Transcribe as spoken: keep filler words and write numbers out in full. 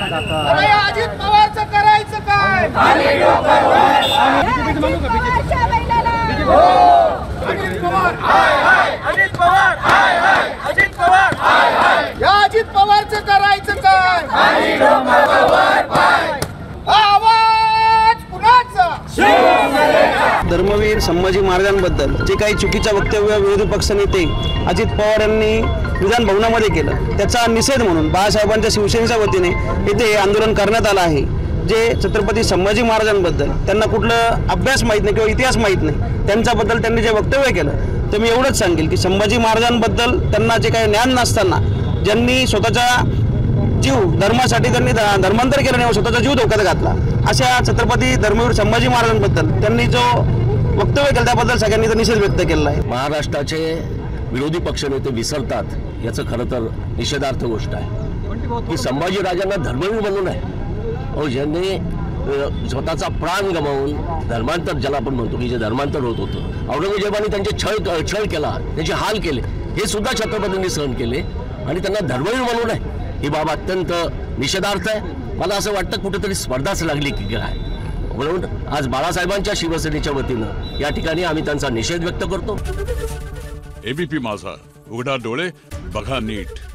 अरे अजित पवारचं करायचं काय? अजित पवार हाय हाय, अजित पवार हाय हाय, अजित पवार हाय हाय, या अजित पवारचं करायचं काय? आवाज कुणाचा? धर्मवीर संभाजी महाराजांबद्दल जे काही चुकीचं वक्तव्य विरोधी पक्षनेते अजित पवार यांनी विधान भवनामध्ये केलं, त्याचा निषेध म्हणून बाळासाहेबांच्या शिवसेनेच्या वतीने इथे आंदोलन करण्यात आलं आहे। जे छत्रपती संभाजी महाराजांबद्दल त्यांना कुठलं अभ्यास माहीत नाही किंवा इतिहास माहीत नाही, त्यांच्याबद्दल त्यांनी जे वक्तव्य केलं, तर मी एवढंच सांगेल की संभाजी महाराजांबद्दल त्यांना जे काही ज्ञान नसताना ज्यांनी स्वतःचा जीव धर्मासाठी त्यांनी धर्मांतर केलं नाही, स्वतःचा जीव धोक्यात घातला, अशा छत्रपती धर्मवीर संभाजी महाराजांबद्दल त्यांनी जो वक्तव्य केलं त्याबद्दल सगळ्यांनी तर निषेध व्यक्त केला आहे। महाराष्ट्राचे विरोधी पक्षनेते विसरतात याचं खरं तर निषेधार्थ गोष्ट आहे की संभाजी राजांना धर्मवीर म्हणून आहे, अहो ज्यांनी स्वतःचा प्राण गमावून धर्मांतर, ज्याला आपण म्हणतो की जे धर्मांतर होत होतं, औरंगजेबाने त्यांचे छळ छळ केला, त्यांचे हाल केले, हे सुद्धा छत्रपतींनी सहन केले आणि त्यांना धर्मवीर म्हणून आहे, ही बाब अत्यंत निषेधार्थ आहे। मला असं वाटतं कुठेतरी स्पर्धाच लागली की काय, म्हणून आज बाळासाहेबांच्या शिवसेनेच्या वतीनं या ठिकाणी आम्ही त्यांचा निषेध व्यक्त करतो। एबीपी माझा, उघडा डोळे बघा नीट।